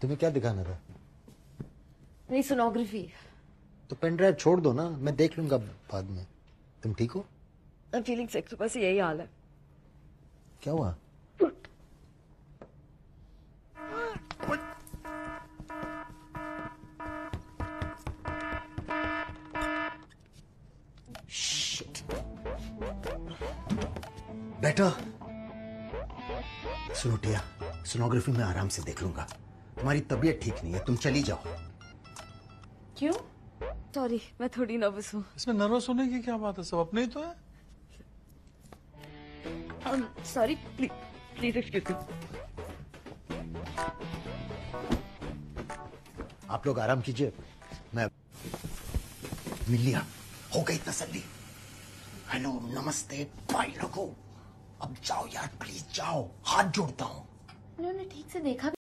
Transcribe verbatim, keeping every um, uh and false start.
तुम्हें क्या दिखाना था? नहीं, सोनोग्राफी। तो पेन ड्राइव छोड़ दो ना, मैं देख लूंगा बाद में। तुम ठीक हो? आई एम फीलिंग सिक, सुबह से यही हाल है। क्या हुआ? बेटा सुनो टिया, सोनोग्राफी में आराम से देख लूंगा। तुम्हारी तबीयत ठीक नहीं है, तुम चली जाओ। क्यों? सॉरी, मैं थोड़ी नर्वस हूँ। इसमें नर्वस होने की क्या बात है, सब अपने ही तो है। Sorry, please please excuse me. आप लोग आराम कीजिए, मैं मिल लिया। हो गई तसल्ली। हेलो, नमस्ते, बाय रखो। अब जाओ यार, प्लीज जाओ, हाथ जोड़ता हूँ। उन्होंने ठीक से देखा भी